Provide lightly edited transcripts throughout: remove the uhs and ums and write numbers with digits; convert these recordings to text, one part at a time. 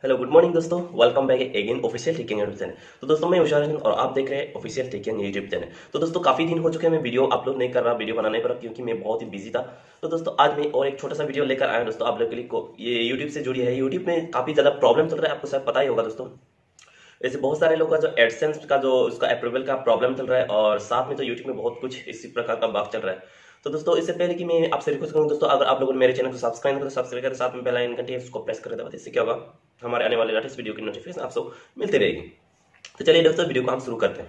Hello good morning दोस्तों, welcome back again official taking YouTube channel. तो दोस्तों मैं उषा और आप देख रहे हैं ऑफिशियल टेकिंग यूट्यूब चैनल। तो दोस्तों काफी दिन हो चुके हैं मैं वीडियो अपलोड नहीं कर रहा, वीडियो बनाने पर, क्योंकि मैं बहुत ही बिजी था। तो दोस्तों आज मैं और एक छोटा सा वीडियो लेकर आया हूं दोस्तों आप लोग के लिए। ये यूट्यूब से जुड़ी है। यूट्यूब में काफी ज्यादा प्रॉब्लम चल रहा है, आपको शायद पता ही होगा दोस्तों। ऐसे बहुत सारे लोग का जो एडसेंस का जो उसका अप्रूवल का प्रॉब्लम चल रहा है, और साथ में तो यूट्यूब में बहुत कुछ इसी प्रकार का बात चल रहा है। तो दोस्तों इससे पहले कि मैं आपसे रिक्वेस्ट करूं दोस्तों, अगर आप लोगों ने मेरे चैनल को सब्सक्राइब करें तो सब्सक्राइब करें, साथ में बेल आइकन घंटी है उसको प्रेस कर दें। इससे क्या होगा, हमारे आने वाले लेटेस्ट वीडियो की नोटिफिकेशन आपको मिलती रहेगी। तो चलिए दोस्तों वीडियो को हम शुरू करते हैं।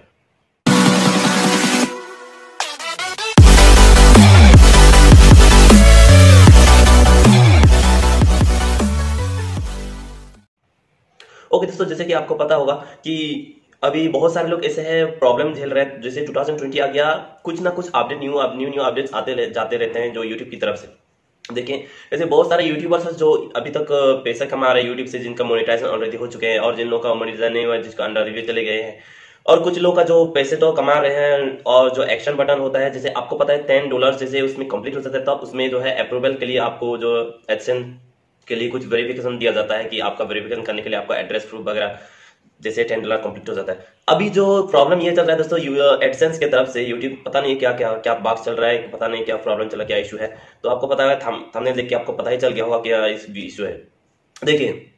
ओके दोस्तों, जैसे कि आपको पता होगा कि अभी बहुत सारे लोग ऐसे हैं प्रॉब्लम झेल रहे हैं। जैसे 2020 आ गया, कुछ ना कुछ अपडेट न्यू अपडेट्स जाते रहते हैं जो यूट्यूब की तरफ से। देखिए ऐसे बहुत सारे यूट्यूबर्स जो अभी तक पैसा कमा रहे हैं यूट्यूब से, जिनका मोनेटाइजेशन ऑलरेडी हो चुके हैं, और जिन लोगों का मोनेटाइजेशन नहीं हुआ, जिसका अंडर रिव्यू चले गए हैं, और कुछ लोग का जो पैसे तो कमा रहे हैं। और जो एक्शन बटन होता है, जैसे आपको पता है $10 जैसे उसमें कंप्लीट हो जाता है, तब उसमें जो है अप्रूवल के लिए आपको जो एक्शन के लिए कुछ वेरिफिकेशन दिया जाता है कि आपका वेरिफिकेशन करने के लिए आपका एड्रेस प्रूफ वगैरह जैसे $10 कंप्लीट हो जाता है। अभी जो प्रॉब्लम ये चल रहा है दोस्तों एडसेंस की तरफ से, यूट्यूब पता नहीं क्या क्या क्या बात चल रहा है, पता नहीं क्या प्रॉब्लम चल रहा है, क्या इशू है। तो आपको पता है, थंबनेल देख के आपको पता ही चल गया होगा क्या इशू है। देखिए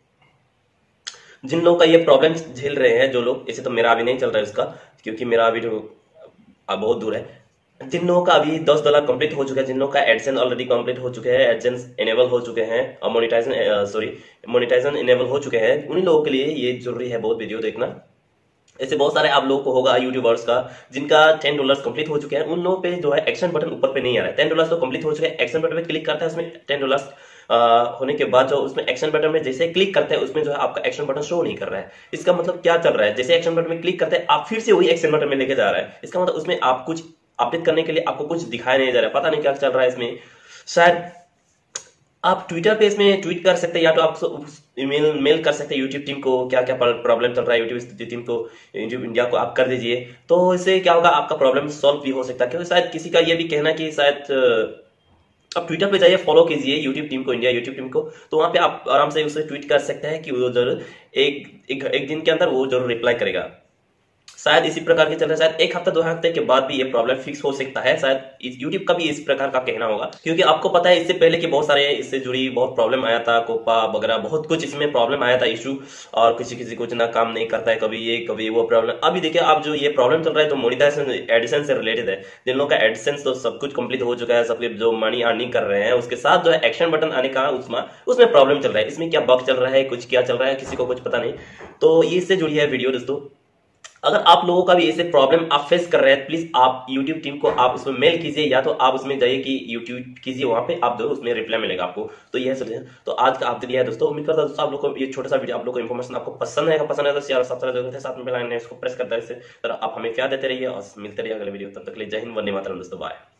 जिन लोगों का ये प्रॉब्लम झेल रहे हैं, जो लोग, ऐसे तो मेरा अभी नहीं चल रहा है उसका, क्योंकि मेरा अभी बहुत दूर है। जिन लोगों का अभी $10 कंप्लीट हो चुका है, जिन लोगों का एडसेंस ऑलरेडी कंप्लीट हो चुके हैं, एडसेंस इनेबल हो चुके हैं, और मोनेटाइजेशन इनेबल हो चुके हैं, उन लोगों के लिए ये जरूरी है बहुत वीडियो देखना। ऐसे बहुत सारे आप लोगों को होगा यूट्यूबर्स का जिनका $10 कंप्लीट हो चुके हैं, उन लोगों पे जो है एक्शन बटन ऊपर पे नहीं आ रहा है। $10 तो कंप्लीट हो चुके हैं, एक्शन बटन पे क्लिक करता है, उसमें $10 होने के बाद जो उसमें एक्शन बटन में जैसे क्लिक करते हैं, उसमें जो है आपका एक्शन बटन शो नहीं कर रहा है। इसका मतलब क्या चल रहा है, जैसे एक्शन बटन में क्लिक करते हैं आप फिर से वही एक्शन बटन में लेके जा रहा है। इसका मतलब उसमें आप कुछ अपडेट करने के लिए आपको कुछ दिखाया नहीं जा रहा है, पता नहीं क्या चल रहा है इसमें। शायद आप ट्विटर पे इसमें ट्वीट कर सकते हैं, या तो आप मेल कर सकते हैं यूट्यूब टीम को, क्या क्या प्रॉब्लम चल रहा है यूट्यूब टीम को, यूट्यूब इंडिया को आप कर दीजिए। तो इससे क्या होगा, आपका प्रॉब्लम सॉल्व भी हो सकता है। क्योंकि शायद किसी का ये भी कहना कि शायद आप ट्विटर पे जाइए, फॉलो कीजिए यूट्यूब टीम को, इंडिया यूट्यूब टीम को, तो वहां पे आप आराम से उसे ट्वीट कर सकते हैं कि वो जरूर एक दिन के अंदर वो जरूर रिप्लाई करेगा। शायद इसी प्रकार के चल रहा है, शायद एक हफ्ता 2 हफ्ते के बाद भी ये प्रॉब्लम फिक्स हो सकता है। शायद यूट्यूब का भी इस प्रकार का कहना होगा, क्योंकि आपको पता है इससे पहले कि बहुत सारे इससे जुड़ी बहुत प्रॉब्लम आया था, कोपा वगैरह बहुत कुछ इसमें प्रॉब्लम आया था, इशू। और किसी कुछ ना काम नहीं करता है, कभी ये कभी वो प्रॉब्लम। अभी देखिए आप जो ये प्रॉब्लम चल रहा है, तो मोनेटाइजेशन एडिशन से रिलेटेड है। जिन लोगों का एडिशंस तो सब कुछ कंप्लीट हो चुका है, सबके जो मनी अर्निंग कर रहे हैं, उसके साथ जो है एक्शन बटन आने का उसमें प्रॉब्लम चल रहा है। इसमें क्या बग चल रहा है, कुछ क्या चल रहा है, किसी को कुछ पता नहीं। तो ये इससे जुड़ी है वीडियो दोस्तों। अगर आप लोगों का भी ऐसे प्रॉब्लम आप फेस कर रहे हैं, प्लीज आप यूट्यूब टीम को आप उसमें मेल कीजिए, या तो आप उसमें जाइए कि यूट्यूब कीजिए, वहां पे आप जरूर उसमें रिप्लाई मिलेगा आपको। तो यह सजेशन तो आज का आपके लिए है दोस्तों। उम्मीद करता हूं दोस्तों आप लोग को ये छोटा सा वीडियो, आप लोग को इन्फॉर्मेशन आपको पसंद है तो शेयर सब्सक्राइब जरूर करें, साथ में बेल आइकन इसको प्रेस कर दें। आप हमें प्यार देते रहिए और मिलते रहिए अगले वीडियो। तब तक के लिए जय हिंद, वंदे मातरम दोस्तों, बाय।